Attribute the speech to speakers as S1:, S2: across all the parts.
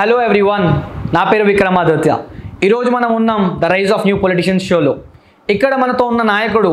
S1: Hello everyone, నా పేరు విక్రమాదిత్య. ఈరోజు మనం ఉన్నాం the rise of new politicians షోలో. ఇక్కడ మనతో ఉన్న నాయకుడు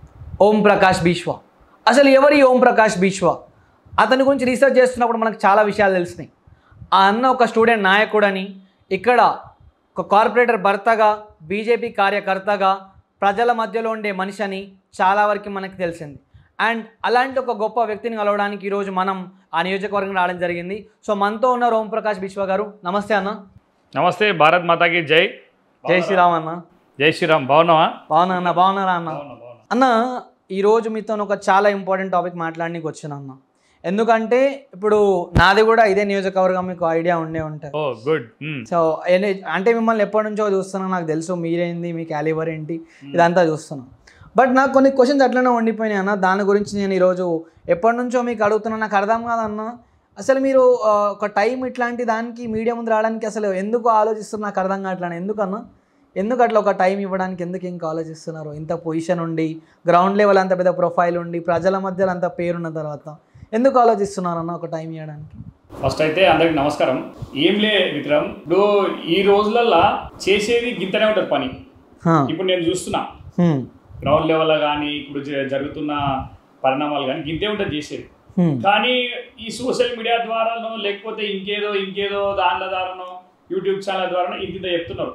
S1: ఓం ప్రకాష్ బిశ్వా. అసలు ఎవరి ఓం ప్రకాష్ బిశ్వా? అతని గురించి రీసెర్చ్ చేస్తున్నప్పుడు మనకు చాలా విషయాలు తెలిసినాయి. ఆ అన్న ఒక స్టూడెంట్ నాయకుడని, ఇక్కడ ఒక కార్పొరేటర్ భర్తగా, బీజేపీ కార్యకర్తగా, ప్రజల మధ్యలో ఉండే మనిషి అని చాలా వరకు మనకు తెలిసింది. అండ్ అలాంటి ఒక గొప్ప వ్యక్తిని కలవడానికి ఈరోజు మనం ఆ నియోజకవర్గం రావడం జరిగింది. సో మనతో ఉన్నారు ఓం ప్రకాష్ బిశ్వా గారు. నమస్తే అన్న.
S2: నమస్తే, భారత్ మాతాకి జై.
S1: జై శ్రీరామ్ అన్న.
S2: జై శ్రీరామ్. బాగున్నావా?
S1: బాగున్నా అన్న. బాగున్నారా అన్న? అన్న, ఈరోజు మీతో ఒక చాలా ఇంపార్టెంట్ టాపిక్ మాట్లాడడానికి వచ్చాను అన్న. ఎందుకంటే ఇప్పుడు నాది కూడా ఇదే నియోజకవర్గం, మీకు ఐడియా ఉండే ఉంటుంది.
S2: ఓ గుడ్.
S1: సో అంటే మిమ్మల్ని ఎప్పటి నుంచో చూస్తున్నా, నాకు తెలుసు మీరేంది, మీ క్యాలిబర్ ఏంటి, ఇదంతా చూస్తున్నాను. బట్ నాకు కొన్ని క్వశ్చన్స్ అట్లనే ఉండిపోయినాయి అన్న. దాని గురించి నేను ఈరోజు ఎప్పటి నుంచో మీకు అడుగుతున్నా, నాకు అర్థం కాదన్న. అసలు మీరు ఒక టైం ఇట్లాంటి దానికి మీడియా ముందు రావడానికి అసలు ఎందుకు ఆలోచిస్తున్నారు నాకు అర్థం కావట్లేదు. ఎందుకన్నా, ఎందుకు అట్లా ఒక టైం ఇవ్వడానికి ఎందుకు ఇంకా ఆలోచిస్తున్నారు? ఇంత పొజిషన్ ఉండి, గ్రౌండ్ లెవెల్ అంత పెద్ద ప్రొఫైల్ ఉండి, ప్రజల మధ్యలో అంత పేరున్న తర్వాత ఎందుకు ఆలోచిస్తున్నారు అన్న ఒక టైం ఇవ్వడానికి?
S2: ఫస్ట్ అయితే అందరికి నమస్కారం. ఏం లే విక్రమ్, ఇప్పుడు ఈ రోజులల్లో చేసేది గింతనే ఉంటుంది పని. ఇప్పుడు నేను చూస్తున్నా గ్రౌండ్ లెవెల్ కానీ ఇప్పుడు జరుగుతున్న పరిణామాలు కానీ గింతే ఉంటుంది చేసేది. కానీ ఈ సోషల్ మీడియా ద్వారానో లేకపోతే ఇంకేదో దానిల ద్వారానో యూట్యూబ్ ఛానల్ ద్వారానో ఇంత చెప్తున్నారు.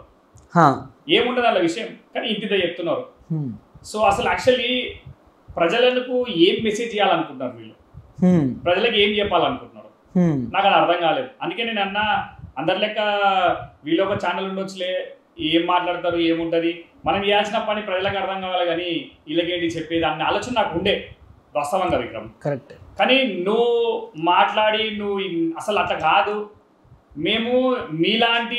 S2: ఏముండదు అలా విషయం, కానీ ఇంత చెప్తున్నారు. సో అసలు యాక్చువల్లీ ప్రజలకు ఏం మెసేజ్ చేయాలనుకుంటున్నారు వీళ్ళు, ప్రజలకు ఏం చెప్పాలనుకుంటున్నారు, నాకు అది అర్థం కాలేదు. అందుకే నేను అన్నా, అందరి లెక్క వీళ్ళు ఒక ఛానల్ ఉండొచ్చులే, ఏం మాట్లాడతారు, ఏముంటుంది, మనం చేయాల్సిన పని ప్రజలకు అర్థం కావాలి, కానీ వీళ్ళకేంటి చెప్పేది అన్న ఆలోచన నాకు ఉండే వాస్తవంగా విక్రమ్.
S1: కరెక్ట్.
S2: కానీ నువ్వు మాట్లాడి నువ్వు అసలు అట్లా కాదు, మేము మీలాంటి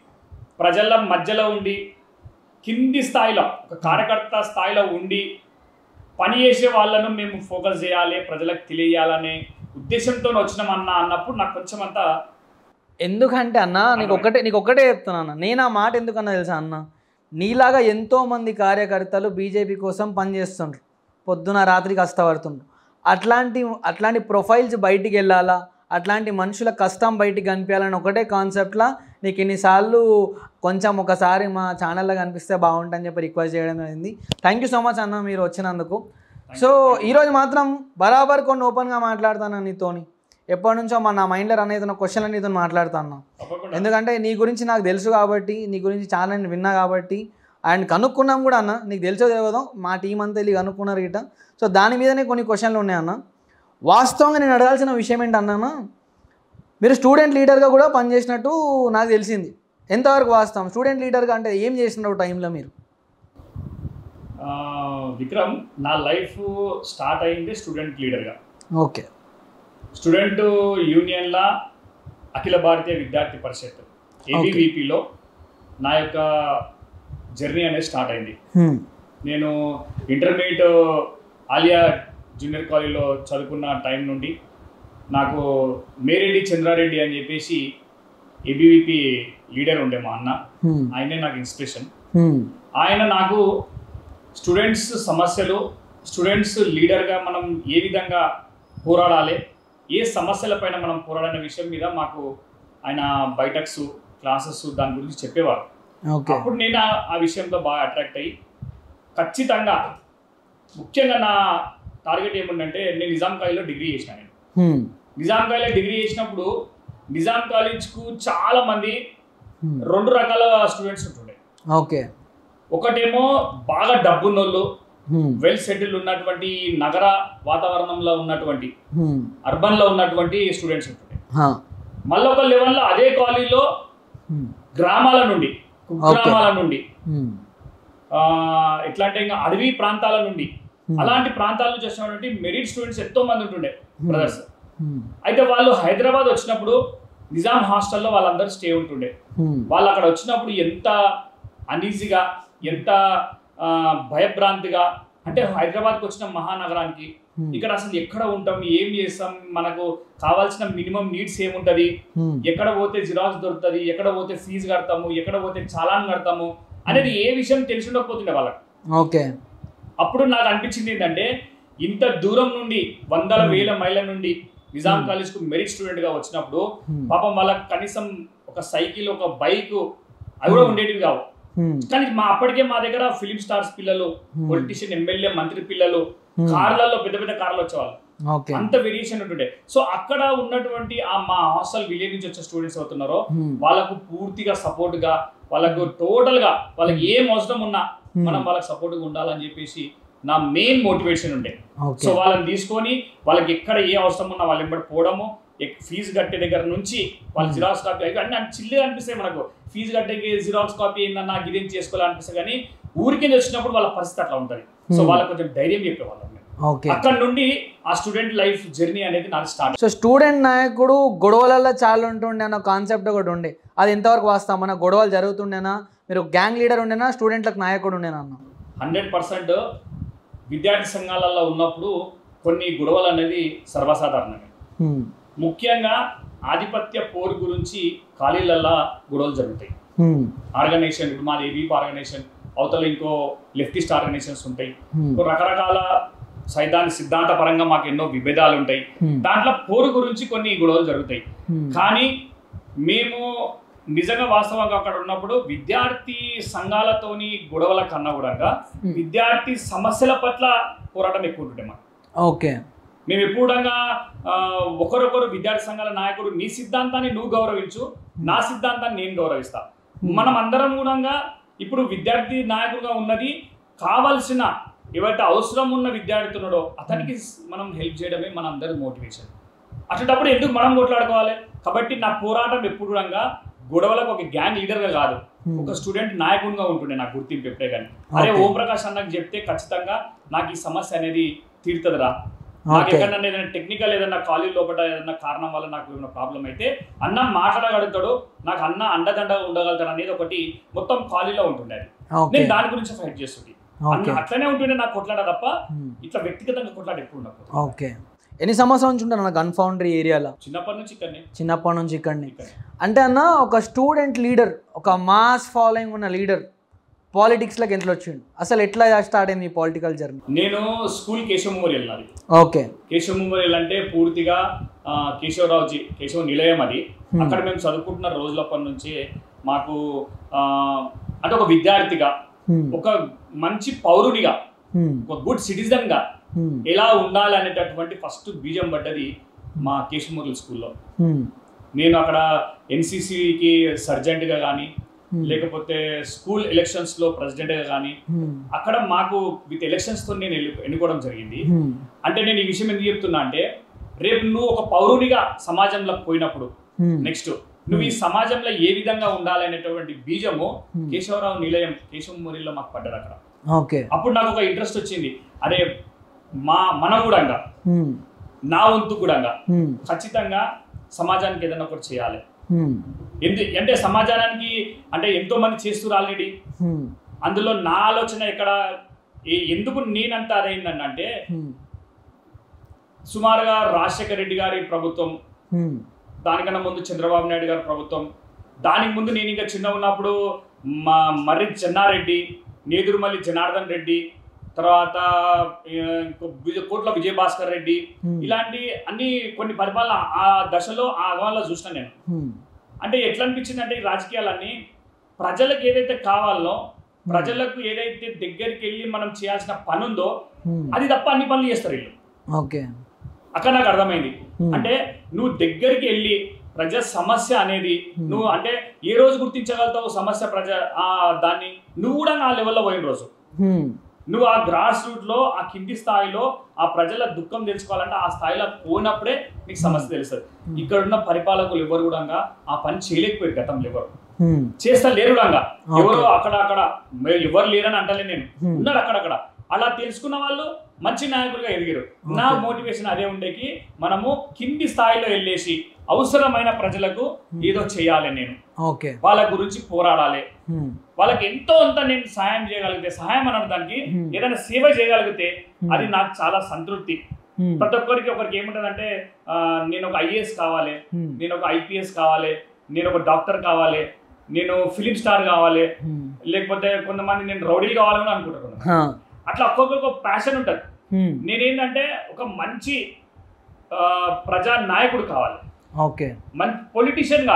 S2: ప్రజల మధ్యలో ఉండి కింది స్థాయిలో ఒక కార్యకర్త స్థాయిలో ఉండి పని చేసే వాళ్ళను మేము ఫోకస్ చేయాలి, ప్రజలకు తెలియాలనే ఉద్దేశంతో వచ్చినామన్నా అన్నప్పుడు నాకు కొంచెం అంతా.
S1: ఎందుకంటే అన్న, నీకు ఒక్కటే చెప్తున్నాను. నేను ఆ మాట ఎందుకన్నా తెలుసా అన్న, నీలాగా ఎంతోమంది కార్యకర్తలు బీజేపీ కోసం పనిచేస్తుండ్రు, పొద్దున రాత్రికి కష్టపడుతుండ్రు. అట్లాంటి ప్రొఫైల్స్ బయటికి వెళ్ళాలా, అట్లాంటి మనుషుల కష్టం బయటికి కనిపించాలని ఒకటే కాన్సెప్ట్లా నీకు ఇన్నిసార్లు కొంచెం ఒకసారి మా ఛానల్లో కనిపిస్తే బాగుంటుందని చెప్పి రిక్వెస్ట్ చేయడం జరిగింది. థ్యాంక్ యూ సో మచ్ అన్న మీరు వచ్చినందుకు. సో ఈరోజు మాత్రం బరాబర్ కొన్ని ఓపెన్గా మాట్లాడతాను నీతోని. ఎప్పటి నుంచో నా మైండ్లో రన్ అవుతున్న క్వశ్చన్లు నీతో మాట్లాడుతాను. ఎందుకంటే నీ గురించి నాకు తెలుసు కాబట్టి, నీ గురించి చాలా నేను విన్నా కాబట్టి, అండ్ కనుక్కున్నాం కూడా అన్న. నీకు తెలుసో తెలియదో, మా టీం అంతా వెళ్ళి కనుక్కున్నారు గిట్ట. సో దాని మీదనే కొన్ని క్వశ్చన్లు ఉన్నాయన్న. వాస్తవంగా నేను అడగాల్సిన విషయం ఏంటన్నా, మీరు స్టూడెంట్ లీడర్గా కూడా పనిచేసినట్టు నాకు తెలిసింది. ఎంతవరకు వాస్తవం? స్టూడెంట్ లీడర్గా అంటే ఏం చేసినారు టైంలో మీరు?
S2: విక్రమ్, నా లైఫ్ స్టార్ట్ అయింది స్టూడెంట్ లీడర్గా.
S1: ఓకే.
S2: స్టూడెంట్ యూనియన్లా అఖిల భారతీయ విద్యార్థి పరిషత్ ఏబీవీపీలో నా యొక్క జర్నీ అనేది స్టార్ట్ అయింది. నేను ఇంటర్మీడియట్ ఆలియా జూనియర్ కాలేజ్లో చదువుకున్న టైం నుండి నాకు మేరెడ్డి చంద్రారెడ్డి అని చెప్పేసి ఏబీవీపీ లీడర్ ఉండే మా అన్న, ఆయనే నాకు ఇన్స్పిరేషన్. ఆయన నాకు స్టూడెంట్స్ సమస్యలు, స్టూడెంట్స్ లీడర్గా మనం ఏ విధంగా పోరాడాలి, ఏ సమస్యలపైన మనం పోరాడనే విషయం మీద మాకు ఆయన బైటక్స్ క్లాసెస్ దాని గురించి చెప్పేవారు. అప్పుడు నేను ఆ విషయంలో బాగా అట్రాక్ట్ అయ్యి ఖచ్చితంగా, ముఖ్యంగా నా టార్గెట్ ఏముందంటే, నేను నిజాం కాలేజ్లో డిగ్రీ చేసిన. నేను నిజాం కాలేజ్లో డిగ్రీ చేసినప్పుడు నిజాం కాలేజ్కు చాలా మంది రెండు రకాల స్టూడెంట్స్ ఉంటుండే.
S1: ఓకే. ఒకటేమో
S2: బాగా డబ్బున్నోళ్ళు, వెల్ సెటిల్ ఉన్నటువంటి నగర వాతావరణంలో ఉన్నటువంటి అర్బన్లో ఉన్నటువంటి స్టూడెంట్స్ ఉంటుండే. మళ్ళీ ఒక లెవెల్లో అదే కాలేజీలో గ్రామాల నుండి, కుగ్రామాల నుండి, ఎట్లా అంటే ఇంకా అడవి ప్రాంతాల నుండి, అలాంటి ప్రాంతాల నుంచి వచ్చినటువంటి మెరిట్ స్టూడెంట్స్ ఎంతో మంది ఉంటుండే బ్రదర్స్. అయితే వాళ్ళు హైదరాబాద్ వచ్చినప్పుడు నిజాం హాస్టల్లో వాళ్ళందరూ స్టే ఉంటుండే. వాళ్ళు అక్కడ వచ్చినప్పుడు ఎంత అనీజీగా, ఎంత భయభ్రాంతిగా, అంటే హైదరాబాద్కి వచ్చిన మహానగరానికి ఇక్కడ అసలు ఎక్కడ ఉంటాం, ఏం చేస్తాం, మనకు కావాల్సిన మినిమం నీడ్స్ ఏముంటది, ఎక్కడ పోతే జిరాక్స్ దొరుకుతుంది, ఎక్కడ పోతే ఫీజు కడతాము, ఎక్కడ పోతే చాలాన్ కడతాము అనేది ఏ విషయం తెలిసి ఉండకపోతుండే వాళ్ళకి.
S1: ఓకే.
S2: అప్పుడు నాకు అనిపించింది ఏంటంటే, ఇంత దూరం నుండి వందల వేల మైళ్ళ నుండి నిజాం కాలేజ్ కు మెరిట్ స్టూడెంట్ గా వచ్చినప్పుడు పాపం వాళ్ళకి కనీసం ఒక సైకిల్, ఒక బైక్ అవి కూడా ఉండేటివి కావు. కానీ అప్పటికే మా దగ్గర ఫిలిం స్టార్స్ పిల్లలు, పొలిటీషియన్, ఎమ్మెల్యే, మంత్రి పిల్లలు కార్లలో, పెద్ద పెద్ద కార్లు వచ్చేవాళ్ళు. అంత వేరియేషన్ ఉంటుండే. సో అక్కడ ఉన్నటువంటి మా హాస్టల్ విలేజ్ నుంచి వచ్చే స్టూడెంట్స్ అవుతున్నారో వాళ్ళకు పూర్తిగా సపోర్ట్ గా, వాళ్ళకు టోటల్ గా వాళ్ళకి ఏం అవసరం ఉన్నా మనం వాళ్ళకి సపోర్ట్ గా ఉండాలని చెప్పేసి నా మెయిన్ మోటివేషన్ ఉండే. సో వాళ్ళని తీసుకొని వాళ్ళకి ఎక్కడ ఏ అవసరం ఉన్నా వాళ్ళ వెంబడి పోవడము, ఫీజు కట్టే దగ్గర నుంచి వాళ్ళ జిరాక్స్ కాపీ అన్ని చిల్లిగా అనిపిస్తాయి మనకు. ఫీజు కట్టేకి జిరాక్స్ కాపీ ఏందన్నా ఇదేం చేసుకోవాలనిపిస్తుంది, కానీ ఊరికే వచ్చినప్పుడు వాళ్ళ పరిస్థితి అట్లా ఉంటుంది. సో వాళ్ళకి కొంచెం ధైర్యం చెప్పేవాళ్ళం. అక్కడ నుండి ఆ స్టూడెంట్ లైఫ్ జర్నీ అనేది నాకు స్టార్ట్.
S1: సో స్టూడెంట్ నాయకుడు గొడవలలో చాలా ఉంటుండే అన్న కాన్సెప్ట్ ఒకటి ఉండే, అది ఎంతవరకు వాస్తవం? మన గొడవలు జరుగుతుండేనా? మీరు గ్యాంగ్ లీడర్ ఉండేనా, స్టూడెంట్లకు నాయకుడు ఉండేనా అన్న?
S2: 100% విద్యార్థి సంఘాలలో ఉన్నప్పుడు కొన్ని గొడవలు అనేది సర్వసాధారణమే. ముఖ్యంగా ఆధిపత్య పోరు గురించి కాలేజీలలో గొడవలు జరుగుతాయి. ఆర్గనైజేషన్, ఇప్పుడు మాది ఏబీపీ ఆర్గనైజేషన్, అవతల ఇంకో లెఫ్టిస్ట్ ఆర్గనైజేషన్స్ ఉంటాయి. రకరకాల సిద్ధాంత పరంగా మాకు ఎన్నో విభేదాలు ఉంటాయి. దాంట్లో పోరు గురించి కొన్ని గొడవలు జరుగుతాయి. కానీ మేము నిజంగా వాస్తవంగా అక్కడ ఉన్నప్పుడు విద్యార్థి సంఘాలతోని గొడవల కన్నా కూడా విద్యార్థి సమస్యల పట్ల పోరాటం ఎక్కువ ఉంటుండే మాకు.
S1: ఓకే,
S2: మేము ఎప్పుడూ ఒకరొకరు విద్యార్థి సంఘాల నాయకుడు, నీ సిద్ధాంతాన్ని నువ్వు గౌరవించు, నా సిద్ధాంతాన్ని నేను గౌరవిస్తా. మనం అందరం కూడా ఇప్పుడు విద్యార్థి నాయకుడుగా ఉన్నది కావాల్సిన ఎవరైతే అవసరం ఉన్న విద్యార్థి ఉన్నాడో అతనికి మనం హెల్ప్ చేయడమే మన అందరి మోటివేషన్. అట్లాంటప్పుడు ఎందుకు మనం కొట్లాడుకోవాలి? కాబట్టి నా పోరాటం ఎప్పుడు గొడవలకు ఒక గ్యాంగ్ లీడర్గా కాదు, ఒక స్టూడెంట్ నాయకుడిగా ఉంటుండే నాకు గుర్తింపు ఎప్పుడే. కానీ అదే ఓం ప్రకాష్ అన్నకు చెప్తే ఖచ్చితంగా నాకు ఈ సమస్య అనేది తీరుతుందిరా, నాకు ఎక్కడన్నా ఏదైనా టెక్నికల్ ఏదైనా కాలేజ్ లోపల ఏదైనా కారణం వల్ల నాకు ఏమైనా ప్రాబ్లం అయితే అన్న మాట్లాడగలుగుతాడు, నాకు అన్న అండదండగా ఉండగలుగుతాడు అనేది ఒకటి మొత్తం కాలేజీలో ఉంటుండే. నేను దాని గురించి ఫైట్ చేస్తుంది. అట్లనే ఉంటుండే నాకు కొట్లాడ తప్ప ఇట్లా వ్యక్తిగతంగా కొట్లాడ ఎప్పుడు ఉండదు.
S1: ఓకే, ఎన్ని సంవత్సరాల నుంచి ఉంటాను గన్ ఫౌండరీ ఏరియాలో?
S2: చిన్నప్పటి నుంచి ఇక్కడనే.
S1: అంటే అన్న ఒక స్టూడెంట్ లీడర్, ఒక మాస్ ఫాలోయింగ్ ఉన్న లీడర్ పాలిటిక్స్లోకి ఎంత వచ్చిండు? అసలు ఎట్లా స్టార్ట్ అయింది ఈ పొలిటికల్ జర్నీ?
S2: నేను స్కూల్ కేశవ మెమోరియల్ నాది.
S1: ఓకే,
S2: కేశవ మెమోరియల్ అంటే పూర్తిగా కేశవ నిలయం అది. అక్కడ మేము చదువుకుంటున్న రోజులప్పటి నుంచి మాకు అంటే ఒక విద్యార్థిగా, ఒక మంచి పౌరునిగా, ఒక గుడ్ సిటిజన్ గా ఎలా ఉండాలి అనేటటువంటి ఫస్ట్ బీజం పడ్డది మా కేశవ మెమోరియల్ స్కూల్లో. నేను అక్కడ ఎన్సీసీకి సర్జెంట్గా కానీ, లేకపోతే స్కూల్ ఎలక్షన్స్లో ప్రెసిడెంట్గా కానీ, అక్కడ మాకు విత్ ఎలక్షన్స్తో నేను ఎన్నుకోవడం జరిగింది. అంటే నేను ఈ విషయం ఎందుకు చెప్తున్నా అంటే, రేపు నువ్వు ఒక పౌరునిగా సమాజంలోకి పోయినప్పుడు నెక్స్ట్ నువ్వు ఈ సమాజంలో ఏ విధంగా ఉండాలి అనేటువంటి బీజము కేశవరావు నిలయం కేశవ మెమోరియల్లో మాకు పడ్డది అక్కడ. అప్పుడు నాకు ఒక ఇంట్రెస్ట్ వచ్చింది, అరే మనం కూడా నా వంతు కూడా ఖచ్చితంగా సమాజానికి ఏదైనా ఒకటి చేయాలి. అంటే సమాజానికి అంటే ఎంతో మంది చేస్తున్నారు ఆల్రెడీ. అందులో నా ఆలోచన ఎక్కడ ఎందుకు నేనంత అదైందని అంటే, సుమారుగా రాజశేఖర రెడ్డి గారి ప్రభుత్వం, దానికన్నా ముందు చంద్రబాబు నాయుడు గారి ప్రభుత్వం, దానికి ముందు నేను ఇంకా చిన్న ఉన్నప్పుడు మర్రి చెన్నారెడ్డి, నేదురుమల్లి జనార్దన్ రెడ్డి, తర్వాత కోట్ల విజయభాస్కర్ రెడ్డి, ఇలాంటి అన్ని కొన్ని పరిపాలన ఆ దశలో ఆ అగవాల్లో చూసిన నేను. అంటే ఎట్లా అనిపించింది అంటే, ఈ రాజకీయాలన్నీ ప్రజలకు ఏదైతే కావాలో, ప్రజలకు ఏదైతే దగ్గరికి వెళ్ళి మనం చేయాల్సిన పని ఉందో అది తప్ప అన్ని పనులు చేస్తారు వీళ్ళు. అక్కడ నాకు అర్థమైంది, అంటే నువ్వు దగ్గరికి వెళ్ళి ప్రజా సమస్య అనేది నువ్వు అంటే ఏ రోజు గుర్తించగలుగుతావు సమస్య దాన్ని నువ్వు కూడా నా లెవెల్లో పోయిన రోజు, నువ్వు ఆ గ్రాస్ రూట్ లో ఆ కింది స్థాయిలో ఆ ప్రజల దుఃఖం తెలుసుకోవాలంటే ఆ స్థాయిలో పోయినప్పుడే నీకు సమస్య తెలుస్తుంది. ఇక్కడ ఉన్న పరిపాలకులు ఎవరు కూడా ఆ పని చేయలేకపోయారు గతంలో, ఎవరు చేస్తా లేరు కూడా, ఎవరు అక్కడ ఎవరు లేరని అంటలే నేను, ఉన్నారు అక్కడక్కడ. అలా తెలుసుకున్న వాళ్ళు మంచి నాయకులుగా ఎదిగారు. నా మోటివేషన్ అదే ఉండేకి మనము కింది స్థాయిలో వెళ్ళేసి అవసరమైన ప్రజలకు ఏదో చేయాలి, నేను వాళ్ళ గురించి పోరాడాలి, వాళ్ళకి ఎంతో అంత నేను సహాయం చేయగలిగితే, సహాయం అనడానికి ఏదైనా సేవ చేయగలిగితే అది నాకు చాలా సంతృప్తి. ప్రతి ఒకరికి ఏముంటదంటే, నేను ఒక ఐఏఎస్ కావాలి, నేను ఒక ఐపీఎస్ కావాలి, నేను ఒక డాక్టర్ కావాలి, నేను ఫిలిం స్టార్ కావాలి, లేకపోతే కొంతమంది నేను రౌడీలు కావాలని అనుకుంటున్నాను. అట్లా ఒక్కొక్కరికి ఒక ప్యాషన్ ఉంటుంది. నేనేంటంటే ఒక మంచి ప్రజా నాయకుడు కావాలి, మంచి పొలిటీషియన్ కాదు,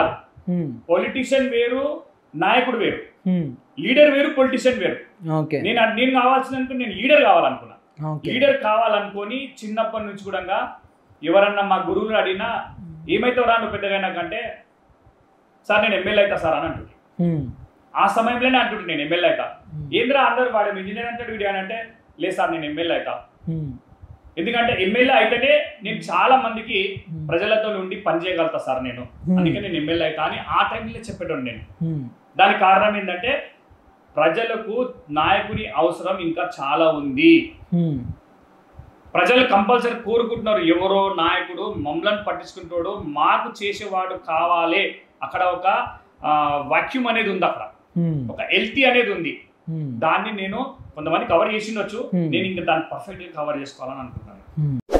S2: పొలిటీషియన్ వేరు, నాయకుడు వేరు, లీడర్ వేరు, పొలిటీషియన్ వేరు. నేను కావాల్సిన నేను లీడర్ కావాలనుకున్నా. లీడర్ కావాలనుకొని చిన్నప్పటి నుంచి కూడా ఎవరన్నా మా గురువులు అడిగినా ఏమైతే రాను పెద్దగా కంటే సార్ నేను ఎమ్మెల్యే అవుతా సార్ అని అంటుంది. ఆ సమయంలోనే అంటుంటే నేను ఎమ్మెల్యే అవుతా. ఏంద్రా అందరు వాడు ఇంజనీర్ అంటాడు వీడియో అని అంటే లేదు సార్ నేను ఎమ్మెల్యే అవుతా. ఎందుకంటే ఎమ్మెల్యే అయితేనే నేను చాలా మందికి ప్రజలతో ఉండి పనిచేయగలుగుతా సార్ నేను, అందుకే నేను ఎమ్మెల్యే అవుతా అని ఆ టైంలో చెప్పేటోండి నేను. దానికి కారణం ఏంటంటే ప్రజలకు నాయకుని అవసరం ఇంకా చాలా ఉంది. ప్రజలు కంపల్సరీ కోరుకుంటున్నారు ఎవరో నాయకుడు మమ్మల్ని పట్టించుకుంటాడు, మాకు చేసేవాడు కావాలి. అక్కడ ఒక వాక్యూమ్ అనేది ఉంది, అక్కడ ఒక ఎల్టీ అనేది ఉంది. దాన్ని నేను కొంతమంది కవర్ చేసిండొచ్చు, నేను ఇంకా దాన్ని పర్ఫెక్ట్గా కవర్ చేసుకోవాలని అనుకుంటున్నాను.